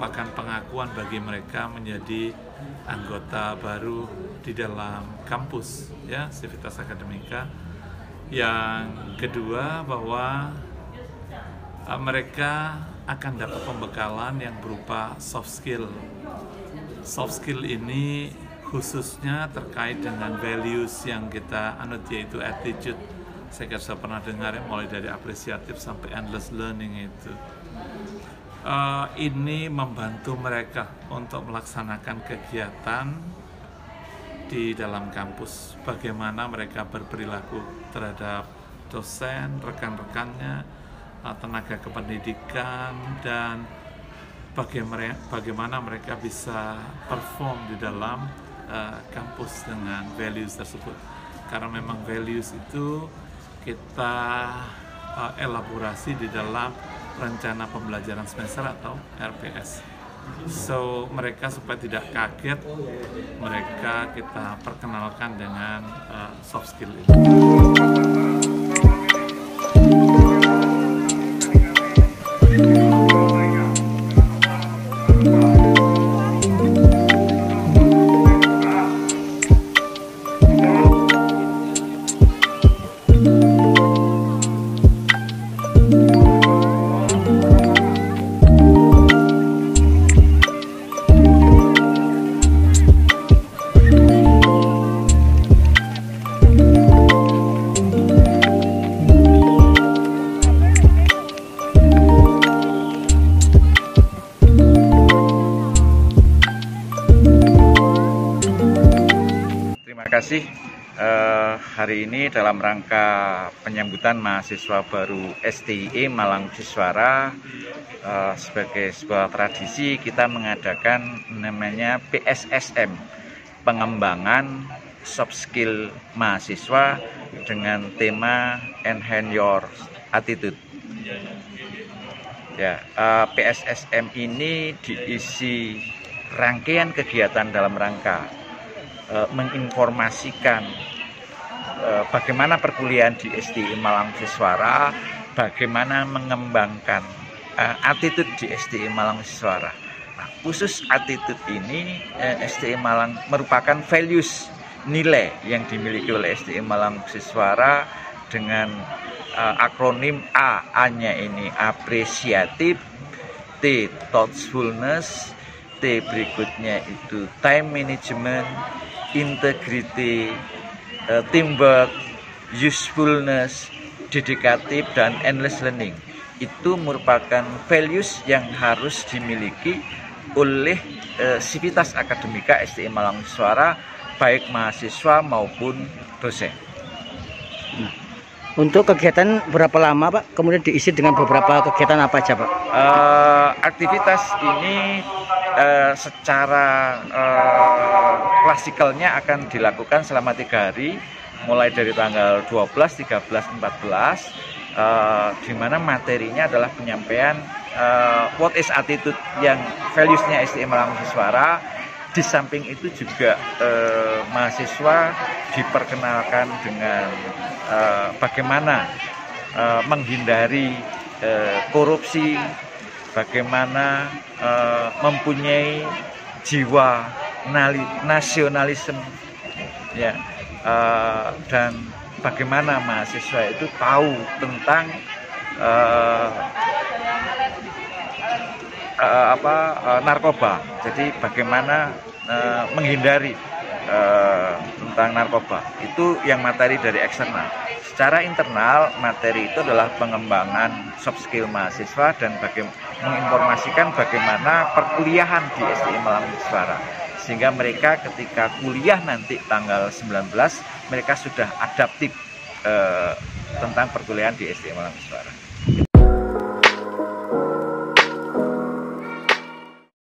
merupakan pengakuan bagi mereka menjadi anggota baru di dalam kampus ya Civitas Akademika. Yang kedua bahwa mereka akan dapat pembekalan yang berupa soft skill. Soft skill ini khususnya terkait dengan values yang kita anut, yaitu attitude. Saya sudah pernah dengar ya, mulai dari apresiatif sampai endless learning itu. Ini membantu mereka untuk melaksanakan kegiatan di dalam kampus. Bagaimana mereka berperilaku terhadap dosen, rekan-rekannya, tenaga kependidikan, dan bagaimana mereka bisa perform di dalam kampus dengan values tersebut. Karena memang values itu kita elaborasi di dalam rencana pembelajaran semester atau RPS. So mereka supaya tidak kaget, mereka kita perkenalkan dengan soft skill ini. Terima kasih. Hari ini dalam rangka penyambutan mahasiswa baru STIE Malang Ciswara, sebagai sebuah tradisi kita mengadakan namanya PSSM, pengembangan soft skill mahasiswa dengan tema Enhance Your Attitude. Ya, PSSM ini diisi rangkaian kegiatan dalam rangka menginformasikan bagaimana perkuliahan di STIE Malang Ciswara, bagaimana mengembangkan attitude di STIE Malang Ciswara. Nah, khusus attitude ini STIE Malang merupakan values, nilai yang dimiliki oleh STIE Malang Ciswara dengan akronim A-nya ini apresiatif, T thoughtfulness, T berikutnya itu time management, integrity, teamwork, usefulness, dedikatif, dan endless learning. Itu merupakan values yang harus dimiliki oleh Civitas Akademika STIE Malang Ciswara, baik mahasiswa maupun dosen. Untuk kegiatan berapa lama Pak? Kemudian diisi dengan beberapa kegiatan apa aja Pak? Aktivitas ini secara klasikalnya akan dilakukan selama 3 hari, mulai dari tanggal 12, 13, 14, di mana materinya adalah penyampaian what is attitude yang values-nya STIE Malang Ciswara. Di samping itu juga mahasiswa diperkenalkan dengan bagaimana menghindari korupsi, bagaimana mempunyai jiwa nasionalisme, ya, dan bagaimana mahasiswa itu tahu tentang narkoba. Jadi bagaimana menghindari tentang narkoba. Itu yang materi dari eksternal. Secara internal, materi itu adalah pengembangan soft skill mahasiswa dan menginformasikan bagaimana perkuliahan di STIE Malang Ciswara. Sehingga mereka ketika kuliah nanti tanggal 19, mereka sudah adaptif tentang perkuliahan di STIE Malang Ciswara.